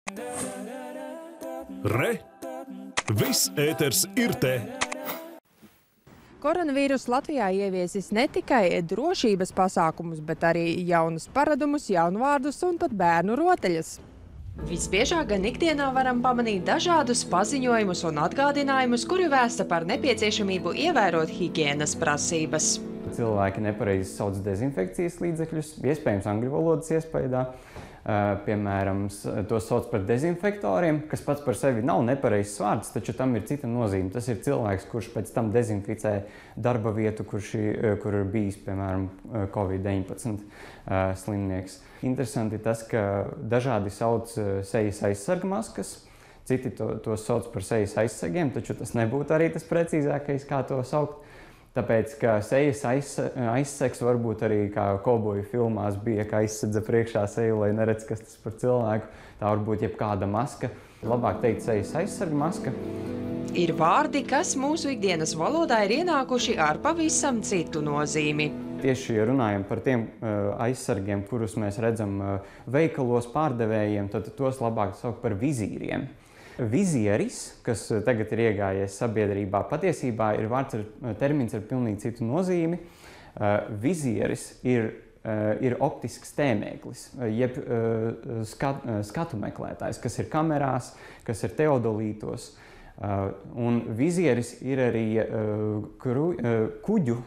Re! Viss ēters ir te! Koronavīrus Latvijā ieviesis ne tikai drošības pasākumus, bet arī jaunus paradumus, jaunu vārdus un pat bērnu rotaļas. Visbiežāk gan ikdienā varam pamanīt dažādus paziņojumus un atgādinājumus, kuri vēsta par nepieciešamību ievērot higienas prasības. Cilvēki nepareizi sauc dezinfekcijas līdzekļus, iespējams angļu valodas iespējā. Piemēram, to sauc par dezinfektoriem, kas pats par sevi nav nepareizs vārds, taču tam ir cita nozīme. Tas ir cilvēks, kurš pēc tam dezinficē darba vietu, kur ir bijis, piemēram, Covid-19 slimnieks. Interesanti tas, ka dažādi sauc sejas aizsargmaskas, citi to sauc par sejas aizsegiem, taču tas nebūtu arī tas precīzākais, kā to saukt. Tāpēc, ka sejas aizsegs varbūt arī kā kauboju filmās bija, ka aizsedza priekšā seju, lai neredz, kas tas par cilvēku. Tā varbūt jebkāda maska. Labāk teikt sejas aizsarga maska. Ir vārdi, kas mūsu ikdienas valodā ir ienākuši ar pavisam citu nozīmi. Tieši runājam par tiem aizsargiem, kurus mēs redzam veikalos pārdevējiem, tad tos labāk saukt par vizīriem. Vizieris, kas tagad ir iegājies sabiedrībā, patiesībā ir termins ar pilnīgi citu nozīmi. Vizieris ir optisks tēmēklis, jeb skatu meklētājs, kas ir kamerās, kas ir teodolītos. Un vizieris ir arī kuģu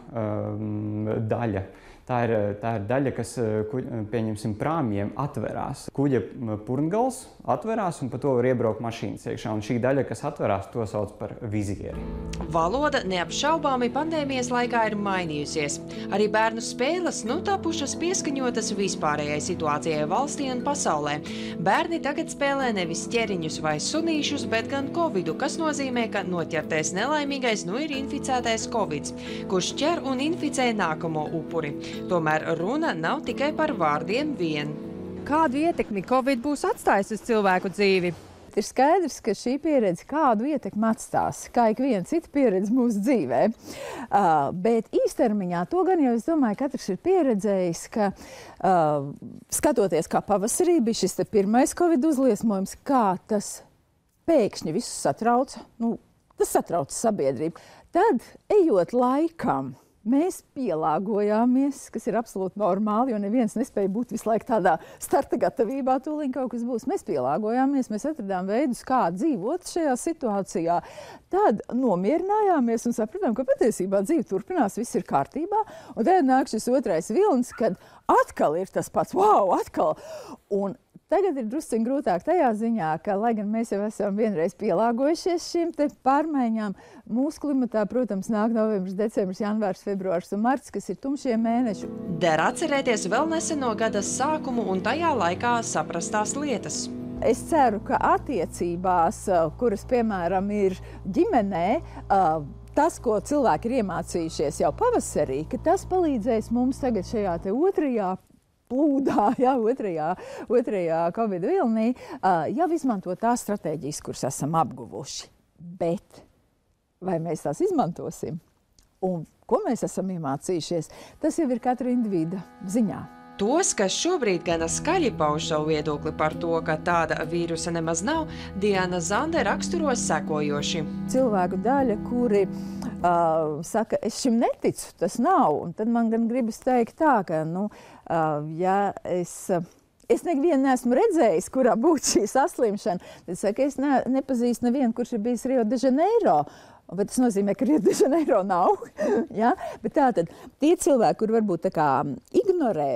daļa. Tā ir daļa, kas, pieņemsim, prāmjiem atverās. Kuģa purngals atverās un pa to var iebraukt mašīnas iekšā. Un šī daļa, kas atverās, to sauc par vizieri. Valoda neapšaubāmi pandēmijas laikā ir mainījusies. Arī bērnu spēles tapušas pieskaņotas vispārējai situācijai valstī un pasaulē. Bērni tagad spēlē nevis ķeriņus vai sunīšus, bet gan covidu, kas nozīmē, ka noķertais nelaimīgais ir inficētais covids, kurš ķer un inficē nākamo upuri. Tomēr runa nav tikai par vārdiem vien. Kādu ietekmi Covid būs atstājis uz cilvēku dzīvi? Ir skaidrs, ka šī pieredze kādu ietekmi atstās, kā ikviena cita pieredze mūsu dzīvē. Bet īstermiņā to gan jau, es domāju, katrs ir pieredzējis, ka skatoties kā pavasarī bija šis pirmais Covid uzliesmojums, kā tas pēkšņi visus satrauca, tas satrauca sabiedrību. Tad, ejot laikam, mēs pielāgojāmies, kas ir absolūti normāli, jo neviens nespēja būt visu laiku tādā starta gatavībā, tūlīt kaut kas būs. Mēs pielāgojāmies, mēs atradām veidus, kā dzīvot šajā situācijā. Tad nomierinājāmies un sapratām, ka patiesībā dzīve turpinās, viss ir kārtībā. Un tad nāk šis otrais vilnis, kad atkal ir tas pats, wow, atkal! Un tagad ir drusciņ grūtāk tajā ziņā, ka, lai gan mēs jau esam vienreiz pielāgojušies šīm te pārmaiņām, mūsu klimatā, protams, nāk novembris, decembris, janvārs, februārs un marts, kas ir tumšie mēneši. Der atcerēties vēl neseno gada sākumu un tajā laikā saprastās lietas. Es ceru, ka attiecībās, kuras, piemēram, ir ģimenē, tas, ko cilvēki ir iemācījušies jau pavasarī, ka tas palīdzēs mums tagad šajā te otrajā plūdā, otrajā Covid vilnī, jau izmanto tās stratēģijas, kuras esam apguvuši. Bet vai mēs tās izmantosim? Un ko mēs esam iemācījušies? Tas jau ir katra individa ziņā. Tos, kas šobrīd gana skaļi pauž savu viedokli par to, ka tāda vīrusa nemaz nav, Diana Zande raksturo sekojoši. Cilvēku daļa, kuri saka, es šim neticu, tas nav. Un tad man gan gribas teikt tā, ka, ja es nevienu neesmu redzējis, kurā būtu šī saslimšana, tad saka, es nepazīstu nevienu, kurš ir bijis Rio de Janeiro. Bet tas nozīmē, ka Rio de Janeiro nav. Ja? Bet tātad tie cilvēki, kur varbūt tā kā ignorē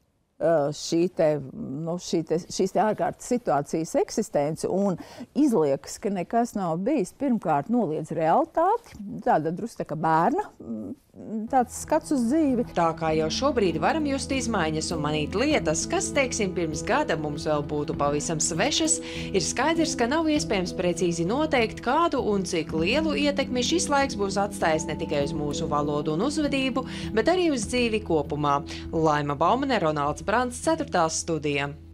šīs ārkārtas situācijas eksistenci un izliekas, ka nekas nav bijis, pirmkārt noliedz realitāti, tāda drusku tā kā bērna, tāds skats uz dzīvi. Tā kā jau šobrīd varam just izmaiņas un manīt lietas, kas, teiksim, pirms gada mums vēl būtu pavisam svešas, ir skaidrs, ka nav iespējams precīzi noteikt, kādu un cik lielu ietekmi šis laiks būs atstājis ne tikai uz mūsu valodu un uzvedību, bet arī uz dzīvi kopumā. Laima Baumane, Ronalds Brants, 4. studija.